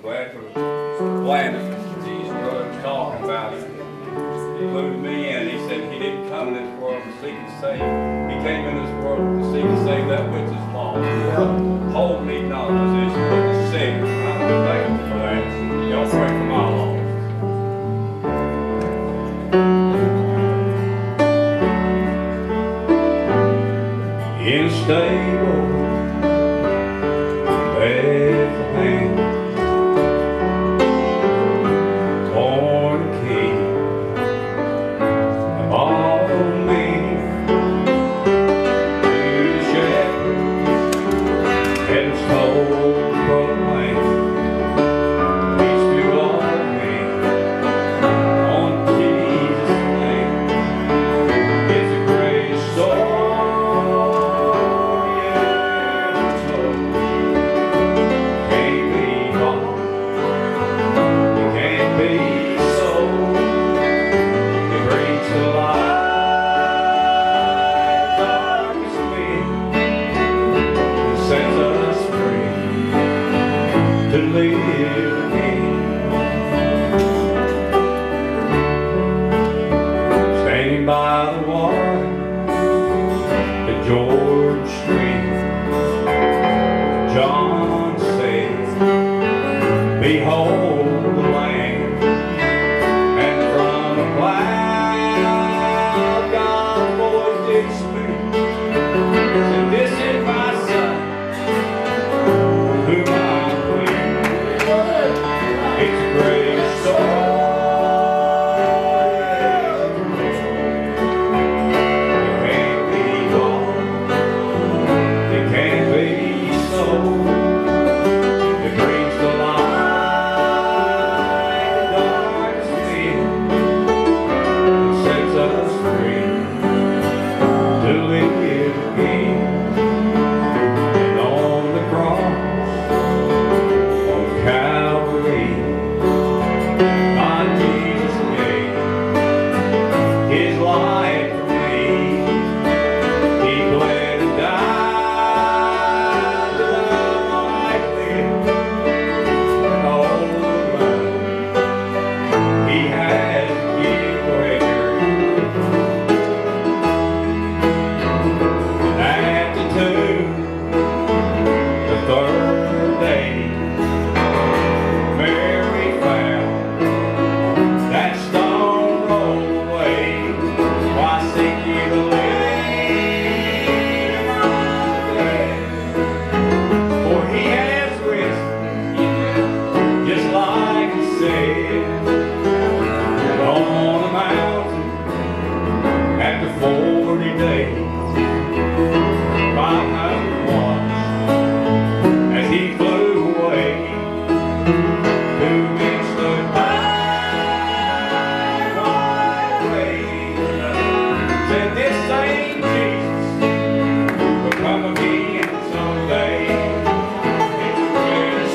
glad for Landon. He's talking about it. He included me in. He said he didn't come in this world to seek and save. He came in this world to seek and save that which is lost. Hold me not position, but the sick. I'm thankful for that. Y'all pray for my loss. In a stable, Bethlehem, born a king of all men, to the shepherds, heaven's whole proclaim, peace to all men, on Jesus' name. It's a great story. Standing by the water at George Street, John said, behold the Lamb, and from the cloud God's voice did speak, and this is my Son, whom I it's a great story. It can't be gone. It can't be so. It brings to light the darkest sin. It sets us free to live again. And on the cross, on Calvary, Jesus gave His life for me. He bled and died that I might live. And all the love He has to give greater. And at the tomb, the third day, Mary found that stone rolled away. Why seek ye the living among the dead? For He has risen, just like He said, on the mountain after 40 days. 500 watched as He flew away. 2 men stood by. Said this same Jesus will come again someday. It's a great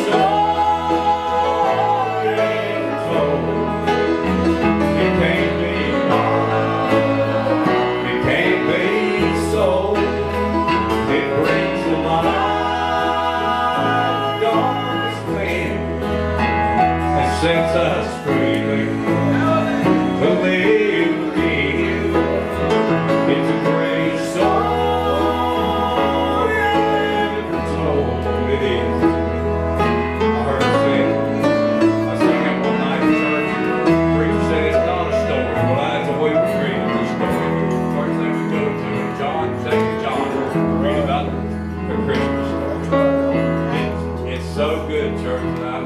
story told. It can't be gone. It can't be so. It brings to light the darkest man and sets us free to live again. It's a great story ever told. It is. I heard it said, I sang it one night in church. The preacher said it's not a story. Well, that's the way we read the story. First thing we go to John, 2 John, read about the Christmas story. It's so good, church. And I